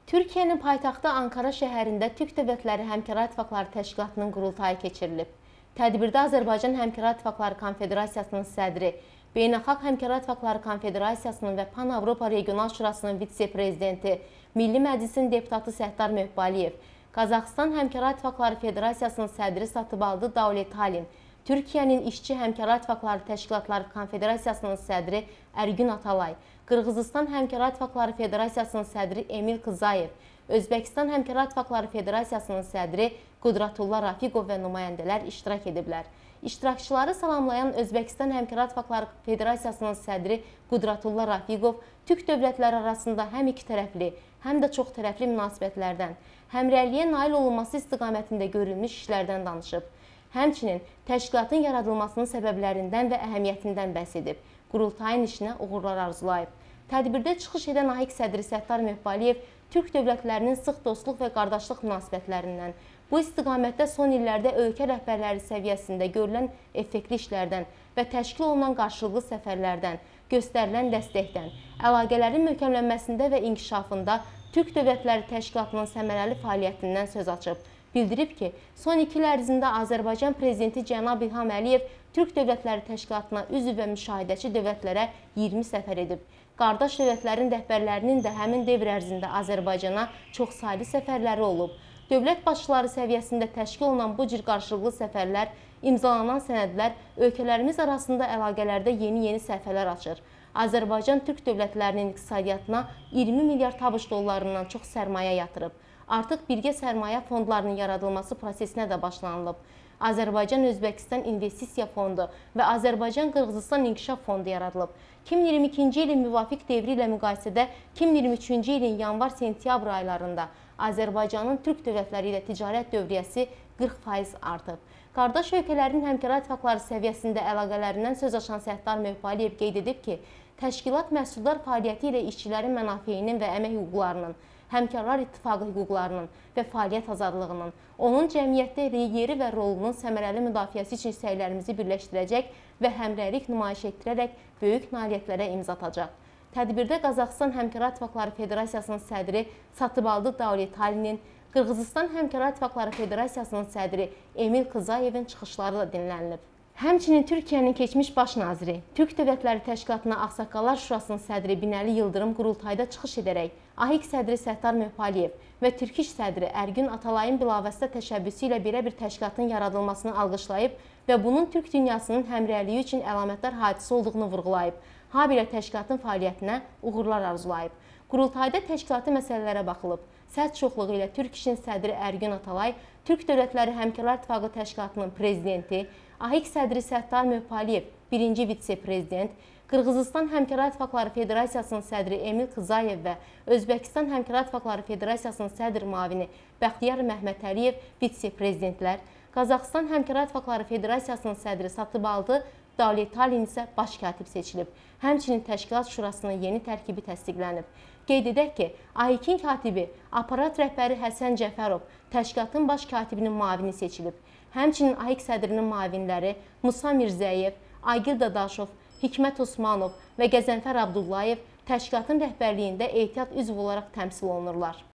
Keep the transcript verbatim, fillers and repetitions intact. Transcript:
Türkiyənin paytaxtı Ankara şəhərində Türk Dövlətləri Həmkarlar İttifaqları Təşkilatının qurultayı keçirilib. Tədbirdə Azərbaycan Həmkarlar İttifaqları Konfederasiyasının sədri, Beynəlxalq Həmkarlar İttifaqları Konfederasiyasının və Pan-Avropa Regional Şurasının vitse-prezidenti, Milli Məclisin deputatı Səttar Möhbaliyev, Qazaxıstan Həmkarlar İttifaqları Federasiyasının sədri Satıbaldı Davletalin, Türkiyənin İşçi Həmkarlar İttifaqları Təşkilatları Konfederasiyasının sədri Ərgün Atalay, Qırğızıstan Həmkarlar İttifaqları Federasiyasının sədri Emil Kızayev, Özbəkistan Həmkarlar İttifaqları Federasiyasının sədri Qudratullah Rafiqov və nümayəndələr iştirak ediblər. İştirakçıları salamlayan Özbəkistan Həmkarlar İttifaqları Federasiyasının sədri Qudratullah Rafiqov Türk dövlətləri arasında həm iki tərəfli, həm də çox tərəfli münasibətlərdən, həmrəyliyə nail olunması istiqamətində görülmüş işlərdən danışıb. Həmçinin təşkilatın yaradılmasının səbəblərindən və əhəmiyyətindən bəhs edib. Qurultayın işinə uğurlar arzulayıb. Tədbirdə çıxış edən A İK sədri Səttar Möhbaliyev Türk dövlətlərinin sıx dostluq və qardaşlıq münasibətlərindən, bu istiqamətdə son illərdə ölkə rəhbərləri səviyyəsində görülən effektli işlərdən və təşkil olunan qarşılıqlı səfərlərdən, göstərilən dəstəkdən, əlaqələrin möhkəmlənməsində və inkişafında Türk Dövlətləri Təşkilatının səmərəli fəaliyyətindən söz açıb. Bildirib ki, son iki il ərzində Azərbaycan Prezidenti Cənab İlham Əliyev Türk Dövlətləri Təşkilatına üzv və müşahidəçi dövlətlərə iyirmi səfər edib. Qardaş dövlətlərin rəhbərlərinin də həmin devr ərzində Azərbaycana çox saylı səfərləri olub. Dövlət başçıları səviyyəsində təşkil olunan bu cür qarşılıqlı səfərlər, imzalanan sənədlər ölkələrimiz arasında əlaqələrdə yeni-yeni səhifələr açır. Azərbaycan Türk dövlətlərinin iqtisadiyyatına iyirmi milyard ABŞ dollarından çox sərmayə yatırıb. Artıq birgə sərmayə fondlarının yaradılması prosesinə də başlanılıb. Azərbaycan-Özbəkistan İnvestisiya Fondu və Azərbaycan-Qırğızistan İnkişaf Fondu yaradılıb. iki min iyirmi ikinci ilin müvafiq devri ilə müqayisədə iki min iyirmi üçüncü ilin yanvar-sentyabr aylarında Azərbaycanın Türk dövlətləri ilə ticarət dövriyyəsi qırx faiz artıb. Qardaş ölkələrin həmkarlar ittifaqları səviyyəsində əlaqələrindən söz açan Səttar Möhbaliyev qeyd edib ki, təşkilat məhsuldar fəaliyyəti ilə işçilərin mənafeyinin və əmək hüquqlarının, Həmkarlar İttifaqı hüquqlarının və fəaliyyət azadlığının, onun cəmiyyətdə yeri və rolunun səmərəli müdafiəsi üçün səylərimizi birləşdirəcək və həmrəylik nümayiş etdirərək böyük nailiyyətlərə imza atacaq. Tədbirdə Qazaxıstan Həmkarlar İttifaqları Federasiyasının sədri Satıbaldı Davletalinin, Qırğızıstan Həmkarlar İttifaqları Federasiyasının sədri Emil Kızayevin çıxışları da dinlənilib. Həmçinin Türkiyənin keçmiş baş naziri, Türk Dövlətləri Təşkilatına Ağsaqqallar Şurasının sədri Binəli Yıldırım qurultayda çıxış edərək A İK sədri Səttar Möhbaliyev və Türk İş sədri Ərgün Atalayın bilavasitə təşəbbüsü ilə belə bir təşkilatın yaradılmasını alqışlayıb və bunun Türk dünyasının həmrəyliyi üçün əlamətdar hadisə olduğunu vurğulayıb. Habelə təşkilatın fəaliyyətinə uğurlar arzulayıb. Qurultayda təşkilati məsələlərə baxılıb. Səs çoxluğu ilə Türk İşin sədri Ərgün Atalay, Türk Dövlətləri Həmkarlar İttifaqı Təşkilatının prezidenti, A İK sədri Səttar Möhbaliyev, birinci vitse-prezident, Qırğızıstan Həmkarlar İttifaqları Federasiyasının sədri Emil Kızayev və Özbəkistan Həmkarlar İttifaqları Federasiyasının sədr müavini Bəxtiyar Məhmətəliyev vitse-prezidentlər, Qazaxıstan Həmkarlar İttifaqları Federasiyasının sədri Satıbaldı Davletalin isə baş katib seçilib. Həmçinin təşkilat şurasının yeni tərkibi təsdiqlənib. Qeyd edək ki, A İK-in katibi, aparat rəhbəri Həsən Cəfərov, təşkilatın baş katibinin müavini seçilib. Həmçinin A İK sədrinin müavinləri Musa Mirzəyev, Aygil Dadaşov, Hikmət Osmanov və Qəzənfər Abdullayev təşkilatın rəhbərliyində ehtiyat üzv olaraq təmsil olunurlar.